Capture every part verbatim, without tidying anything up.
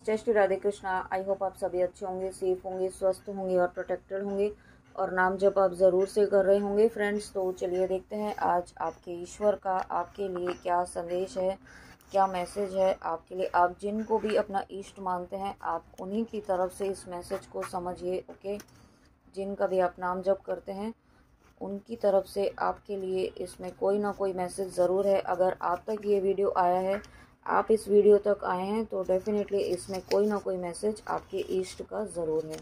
जय Shri Radhe Krishna. I hope आप सभी अच्छे होंगे, सेफ होंगे, स्वस्थ होंगे और प्रोटेक्टेड होंगे और नाम जप आप ज़रूर से कर रहे होंगे फ्रेंड्स। तो चलिए देखते हैं आज आपके ईश्वर का आपके लिए क्या संदेश है, क्या मैसेज है आपके लिए। आप जिनको भी अपना इष्ट मानते हैं आप उन्हीं की तरफ से इस मैसेज को समझिए। ओके, जिनका भी आप नाम जप करते हैं उनकी तरफ से आपके लिए इसमें कोई ना कोई मैसेज ज़रूर है। अगर आप तक ये वीडियो आया है, आप इस वीडियो तक आए हैं, तो डेफिनेटली इसमें कोई ना कोई मैसेज आपके इष्ट का ज़रूर है।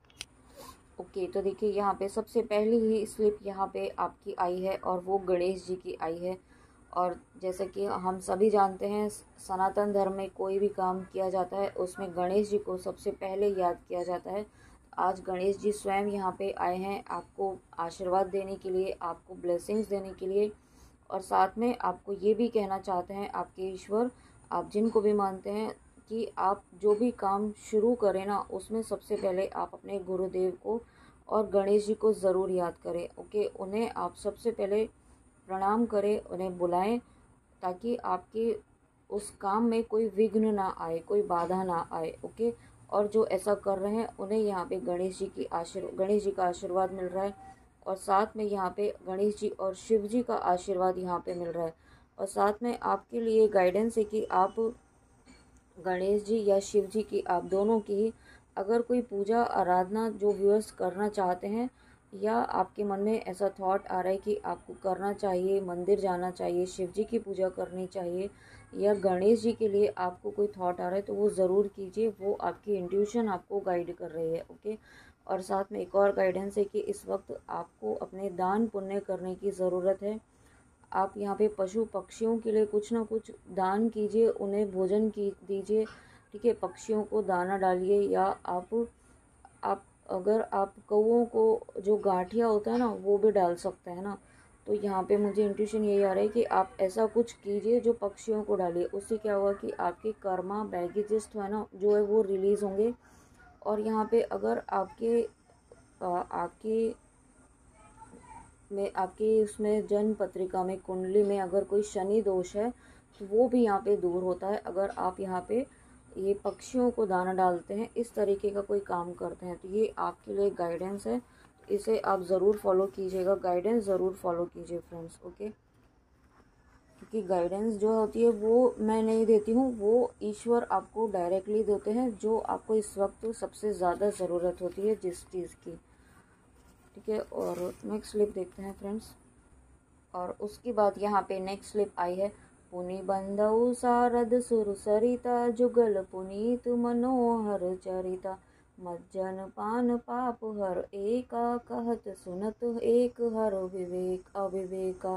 ओके, तो देखिए यहाँ पे सबसे पहली ही स्लिप यहाँ पे आपकी आई है और वो गणेश जी की आई है। और जैसे कि हम सभी जानते हैं, सनातन धर्म में कोई भी काम किया जाता है उसमें गणेश जी को सबसे पहले याद किया जाता है। आज गणेश जी स्वयं यहाँ पे आए हैं आपको आशीर्वाद देने के लिए, आपको ब्लेसिंग्स देने के लिए। और साथ में आपको ये भी कहना चाहते हैं आपके ईश्वर, आप जिनको भी मानते हैं, कि आप जो भी काम शुरू करें ना उसमें सबसे पहले आप अपने गुरुदेव को और गणेश जी को ज़रूर याद करें। ओके, उन्हें आप सबसे पहले प्रणाम करें, उन्हें बुलाएं, ताकि आपके उस काम में कोई विघ्न ना आए, कोई बाधा ना आए। ओके, और जो ऐसा कर रहे हैं उन्हें यहाँ पे गणेश जी की आशीर्वाद गणेश जी का आशीर्वाद मिल रहा है। और साथ में यहाँ पे गणेश जी और शिव जी का आशीर्वाद यहाँ पे मिल रहा है। और साथ में आपके लिए गाइडेंस है कि आप गणेश जी या शिव जी की, आप दोनों की ही अगर कोई पूजा आराधना जो व्यूअर्स करना चाहते हैं, या आपके मन में ऐसा थॉट आ रहा है कि आपको करना चाहिए, मंदिर जाना चाहिए, शिव जी की पूजा करनी चाहिए, या गणेश जी के लिए आपको कोई थॉट आ रहा है, तो वो ज़रूर कीजिए। वो आपकी इंट्यूशन आपको गाइड कर रही है। ओके, और साथ में एक और गाइडेंस है कि इस वक्त आपको अपने दान पुण्य करने की ज़रूरत है। आप यहाँ पे पशु पक्षियों के लिए कुछ ना कुछ दान कीजिए, उन्हें भोजन की दीजिए। ठीक है, पक्षियों को दाना डालिए, या आप आप अगर आप कौओं को जो गांठिया होता है ना वो भी डाल सकते हैं ना। तो यहाँ पे मुझे इंट्यूशन यही आ रहा है कि आप ऐसा कुछ कीजिए जो पक्षियों को डालिए। उससे क्या होगा कि आपके कर्मा बैगेजेस है ना जो है वो रिलीज़ होंगे। और यहाँ पे अगर आपके आपके में आपकी उसमें जन्म पत्रिका में, कुंडली में अगर कोई शनि दोष है तो वो भी यहाँ पे दूर होता है। अगर आप यहाँ पे ये पक्षियों को दाना डालते हैं, इस तरीके का कोई काम करते हैं, तो ये आपके लिए गाइडेंस है। इसे आप ज़रूर फॉलो कीजिएगा, गाइडेंस ज़रूर फॉलो कीजिए फ्रेंड्स। ओके, क्योंकि गाइडेंस जो होती है वो मैं नहीं देती हूँ, वो ईश्वर आपको डायरेक्टली देते हैं, जो आपको इस वक्त सबसे ज़्यादा ज़रूरत होती है जिस चीज़ की। ठीक है, और नेक्स्ट स्लिप देखते हैं फ्रेंड्स। और उसके बाद यहाँ पे नेक्स्ट स्लिप आई है, पुनि बंधु सारद सुर सरिता जुगल पुनीत मनोहर चरिता मज्जन पान पाप हर एका कहत सुनत एक हर विवेक अविवेका।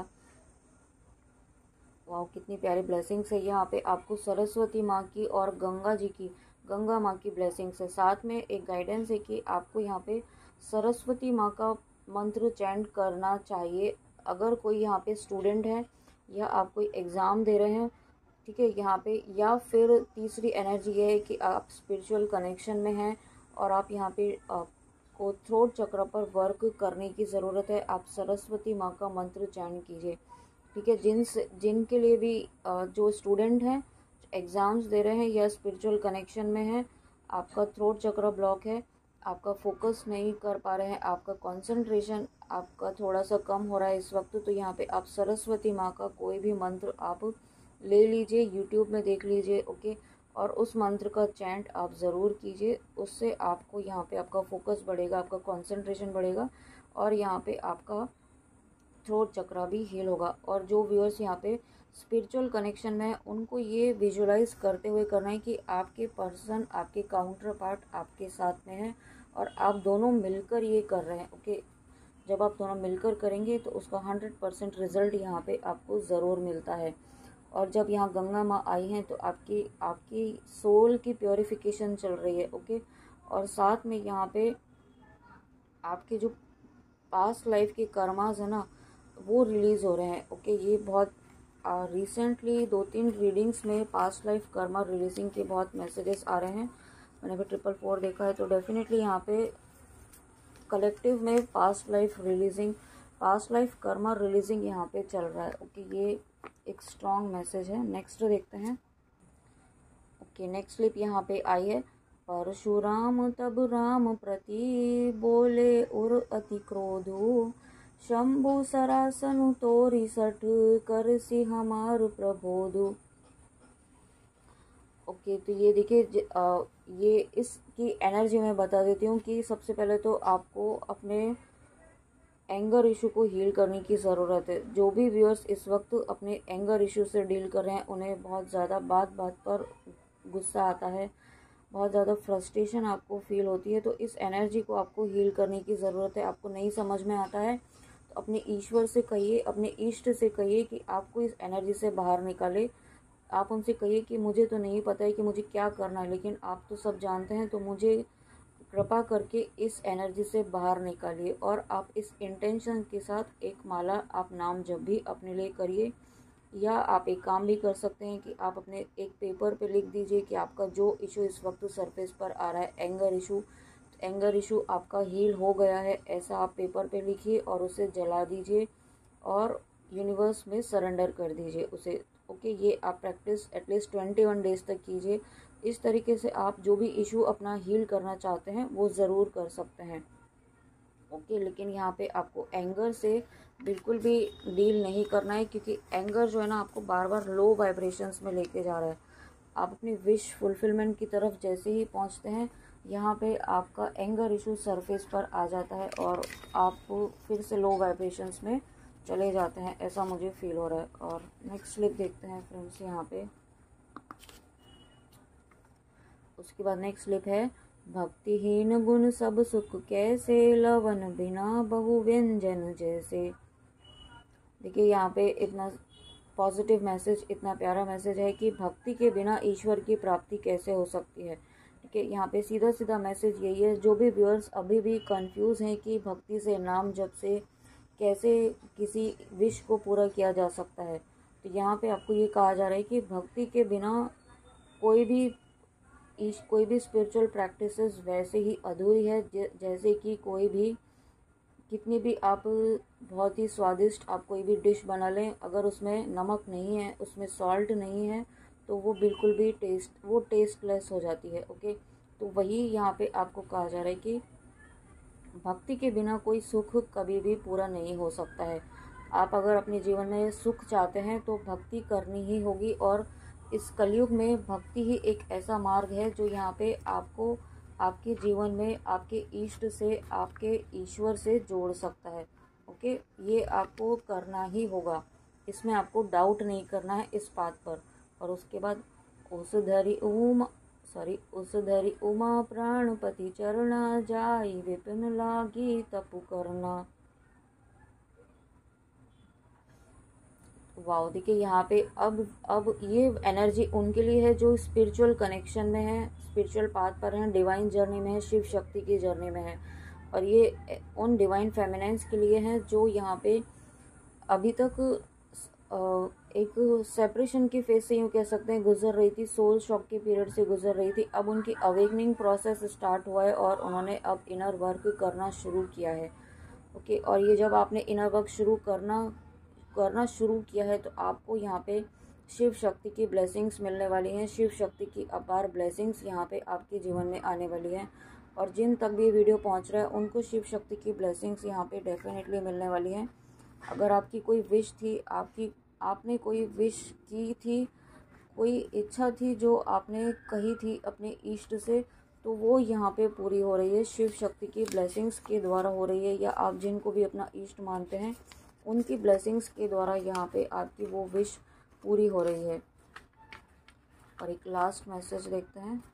वाह, कितनी प्यारी ब्लेसिंग्स है। यहाँ पे आपको सरस्वती माँ की और गंगा जी की, गंगा माँ की ब्लेसिंग्स है। साथ में एक गाइडेंस है कि आपको यहाँ पे सरस्वती माँ का मंत्र चैंट करना चाहिए। अगर कोई यहाँ पे स्टूडेंट है या आप कोई एग्ज़ाम दे रहे हैं, ठीक है, यहाँ पे, या फिर तीसरी एनर्जी ये है कि आप स्पिरिचुअल कनेक्शन में हैं और आप यहाँ पे आपको थ्रोट चक्र पर वर्क करने की ज़रूरत है, आप सरस्वती माँ का मंत्र चैंट कीजिए। ठीक है, जिन जिनके लिए भी जो स्टूडेंट हैं, एग्ज़ाम्स दे रहे हैं या स्पिरिचुअल कनेक्शन में हैं, आपका थ्रोट चक्र ब्लॉक है, आपका फोकस नहीं कर पा रहे हैं, आपका कंसंट्रेशन आपका थोड़ा सा कम हो रहा है इस वक्त, तो यहाँ पे आप सरस्वती माँ का कोई भी मंत्र आप ले लीजिए, यूट्यूब में देख लीजिए। ओके, और उस मंत्र का चैंट आप ज़रूर कीजिए। उससे आपको यहाँ पे आपका फोकस बढ़ेगा, आपका कंसंट्रेशन बढ़ेगा और यहाँ पे आपका थ्रोट चक्र भी हील होगा। और जो व्यूअर्स यहाँ पे स्पिरिचुअल कनेक्शन में है उनको ये विजुलाइज करते हुए करना है कि आपके पर्सन, आपके काउंटर पार्ट आपके साथ में है और आप दोनों मिलकर ये कर रहे हैं। ओके, जब आप दोनों मिलकर करेंगे तो उसका हंड्रेड परसेंट रिजल्ट यहाँ पे आपको ज़रूर मिलता है। और जब यहाँ गंगा माँ आई हैं तो आपकी आपकी सोल की प्योरिफिकेशन चल रही है। ओके, और साथ में यहाँ पे आपके जो पास्ट लाइफ के कर्मास है ना वो रिलीज़ हो रहे हैं। ओके, ये बहुत रिसेंटली दो तीन रीडिंग्स में पास्ट लाइफ कर्मा रिलीजिंग के बहुत मैसेजेस आ रहे हैं। मैंने भी ट्रिपल फोर देखा है, तो डेफिनेटली यहाँ पे कलेक्टिव में past life releasing, past life karma releasing यहाँ पे चल रहा है। ओके, ये एक स्ट्रॉन्ग मैसेज है। नेक्स्ट देखते हैं। ओके, ओके, नेक्स्ट स्लिप यहाँ पे आई है। परशुराम तब राम प्रति बोले उर अति क्रोधो, शंभु सरासनु तोरी सठ कर सी हमार प्रबोधो। ओके, तो ये देखिए, ये इसकी एनर्जी मैं बता देती हूँ कि सबसे पहले तो आपको अपने एंगर इशू को हील करने की ज़रूरत है। जो भी व्यूअर्स इस वक्त अपने एंगर इशू से डील कर रहे हैं, उन्हें बहुत ज़्यादा बात बात पर गुस्सा आता है, बहुत ज़्यादा फ्रस्ट्रेशन आपको फील होती है, तो इस एनर्जी को आपको हील करने की ज़रूरत है। आपको नहीं समझ में आता है तो अपने ईश्वर से कहिए, अपने इष्ट से कहिए कि आपको इस एनर्जी से बाहर निकाले। आप उनसे कहिए कि मुझे तो नहीं पता है कि मुझे क्या करना है, लेकिन आप तो सब जानते हैं, तो मुझे कृपा करके इस एनर्जी से बाहर निकालिए। और आप इस इंटेंशन के साथ एक माला आप नाम जब भी अपने लिए करिए, या आप एक काम भी कर सकते हैं कि आप अपने एक पेपर पे लिख दीजिए कि आपका जो इशू इस वक्त सरफेस पर आ रहा है, एंगर इशू, एंगर इशू आपका हील हो गया है, ऐसा आप पेपर पे लिखिए और उसे जला दीजिए और यूनिवर्स में सरेंडर कर दीजिए उसे। ओके, ये आप practice at least twenty one days तक कीजिए। इस तरीके से आप जो भी इशू अपना हील करना चाहते हैं वो ज़रूर कर सकते हैं। ओके, लेकिन यहाँ पे आपको एंगर से बिल्कुल भी डील नहीं करना है, क्योंकि एंगर जो है ना आपको बार बार लो वाइब्रेशंस में लेके जा रहा है। आप अपनी विश फुलफिलमेंट की तरफ जैसे ही पहुँचते हैं, यहाँ पे आपका एंगर इशू सरफेस पर आ जाता है और आप फिर से लो वाइब्रेशंस में चले जाते हैं, ऐसा मुझे फील हो रहा है। और नेक्स्ट स्लिप देखते हैं फ्रेंड्स यहाँ पे। उसके बाद नेक्स्ट स्लिप है, भक्तिहीन गुण सब सुख कैसे, लवन बिना बहु व्यंजन जैसे। देखिए यहाँ पे इतना पॉजिटिव मैसेज, इतना प्यारा मैसेज है कि भक्ति के बिना ईश्वर की प्राप्ति कैसे हो सकती है। ठीक है, यहाँ पे सीधा सीधा मैसेज यही है। जो भी व्यूअर्स अभी भी कंफ्यूज हैं कि भक्ति से, नाम जप से कैसे किसी विश को पूरा किया जा सकता है, तो यहाँ पे आपको ये कहा जा रहा है कि भक्ति के बिना कोई भी इस कोई भी स्पिरिचुअल प्रैक्टिसेस वैसे ही अधूरी है जैसे कि कोई भी, कितनी भी आप बहुत ही स्वादिष्ट आप कोई भी डिश बना लें, अगर उसमें नमक नहीं है, उसमें सॉल्ट नहीं है, तो वो बिल्कुल भी टेस्ट वो टेस्टलेस हो जाती है। ओके, तो वही यहाँ पे आपको कहा जा रहा है कि भक्ति के बिना कोई सुख कभी भी पूरा नहीं हो सकता है। आप अगर अपने जीवन में सुख चाहते हैं तो भक्ति करनी ही होगी, और इस कलयुग में भक्ति ही एक ऐसा मार्ग है जो यहाँ पे आपको आपके जीवन में आपके इष्ट से, आपके ईश्वर से जोड़ सकता है। ओके, ये आपको करना ही होगा, इसमें आपको डाउट नहीं करना है इस बात पर। और उसके बाद उस धरी उमा सॉरी उस धरी उमा प्राणपति चरना, जाई विपिन लागी तपु करना। वाओ, देखिए यहाँ पे अब अब ये एनर्जी उनके लिए है जो स्पिरिचुअल कनेक्शन में है, स्पिरिचुअल पाथ पर हैं, डिवाइन जर्नी में है, शिव शक्ति की जर्नी में है। और ये उन डिवाइन फेमिनाइंस के लिए है जो यहाँ पे अभी तक एक सेपरेशन की फेज से यूँ कह सकते हैं गुजर रही थी, सोल शॉक के पीरियड से गुजर रही थी। अब उनकी अवेकनिंग प्रोसेस स्टार्ट हुआ है और उन्होंने अब इनर वर्क करना शुरू किया है। ओके, और ये जब आपने इनर वर्क शुरू करना करना शुरू किया है तो आपको यहाँ पे शिव शक्ति की ब्लेसिंग्स मिलने वाली हैं, शिव शक्ति की अपार ब्लेसिंग्स यहाँ पे आपके जीवन में आने वाली हैं। और जिन तक भी वीडियो पहुँच रहा है उनको शिव शक्ति की ब्लेसिंग्स यहाँ पे डेफिनेटली मिलने वाली हैं। अगर आपकी कोई विश थी, आपकी आपने कोई विश की थी, कोई इच्छा थी जो आपने कही थी अपने इष्ट से, तो वो यहाँ पे पूरी हो रही है, शिव शक्ति की ब्लेसिंग्स के द्वारा हो रही है। या आप जिनको भी अपना इष्ट मानते हैं उनकी ब्लेसिंग्स के द्वारा यहाँ पे आपकी वो विश पूरी हो रही है। और एक लास्ट मैसेज देखते हैं,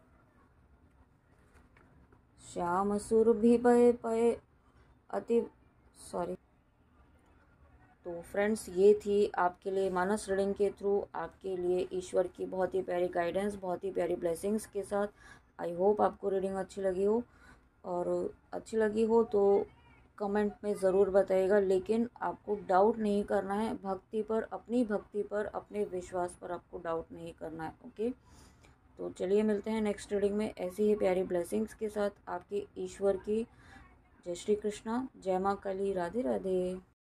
श्याम सुरभि पय पय अति सॉरी तो फ्रेंड्स, ये थी आपके लिए मानस रीडिंग के थ्रू आपके लिए ईश्वर की बहुत ही प्यारी गाइडेंस, बहुत ही प्यारी ब्लेसिंग्स के साथ। आई होप आपको रीडिंग अच्छी लगी हो, और अच्छी लगी हो तो कमेंट में ज़रूर बताइएगा। लेकिन आपको डाउट नहीं करना है भक्ति पर, अपनी भक्ति पर, अपने विश्वास पर आपको डाउट नहीं करना है। ओके, तो चलिए मिलते हैं नेक्स्ट रीडिंग में ऐसी ही प्यारी ब्लेसिंग्स के साथ आपके ईश्वर की। जय श्री कृष्णा, जय माँ काली, राधे राधे।